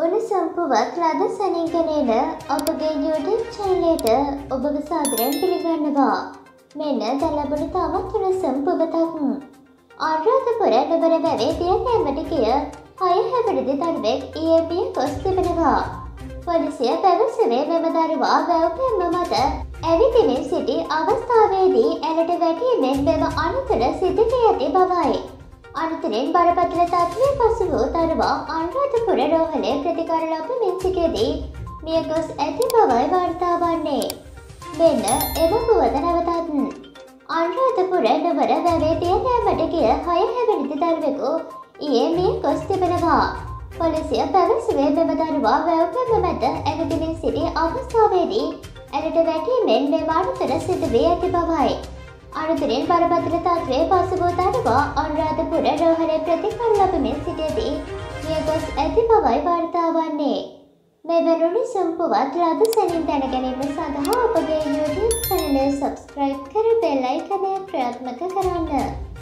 උණුසුම් පුවත් ලද සැනින්ගෙනෙන අපගේ YouTube channel එකට ඔබව සාදරයෙන් පිළිගන්නවා. මෙන්න දැන් ලැබුණු තවත් උණුසුම් පුවතක්. අනුරාධපුර නුවර වැවේ දියකැමට ගිය 6 හැවිරිදි දරුවෙක් ඊයේ මිය ගොස් තිබෙනවා. පොලිසිය පැවසුවේ මෙම දරුවා වැව් පෙම්ම මත ඇවිදිමින් සිටි අවස්ථාවේදී ඇලට වැටීමෙන් මෙම අනතුර සිදු වී ඇති බවයි. අනතුරින් බරපතල තත්ත්වයේ පසු වූ දරුවා අනුරාධපුර රෝහලේ ප්‍රතිකාර ලබමින් සිටියදී මිය ගොස් ඇති බවයි වාර්තා වන්නේ. මෙන්න එම පුවත නැවතත්. අනුරාධපුර නුවර වැවේ දියකැමට ගිය 6 හැවිරිදි දරුවෙකු ඊයේ මිය ගොස් තිබෙනවා. පොලිසිය පැවසුවේ මෙම දරුවා වැව් පෙම්ම මත ඇවිදිමින් සිටි අවස්ථාවේදී ඇලට වැටීමෙන් මෙම අනතුර සිදු වී ඇති බවයි. අනතුරින් බරපතල තත්ත්වයේ පසු වූ දරුවා අනුරාධපුර රෝහලේ ප්‍රතිකාර ලබමින් සිටියදී මිය ගොස් ඇති බවයි වාර්තා වන්නේ. මෙවැනි උණුසුම් පුවත් ලද සැනින් දැන ගැනීම සඳහා අපගේ YouTube channel එක subscribe කර bell icon එක ප්‍රයත්න කරන්න.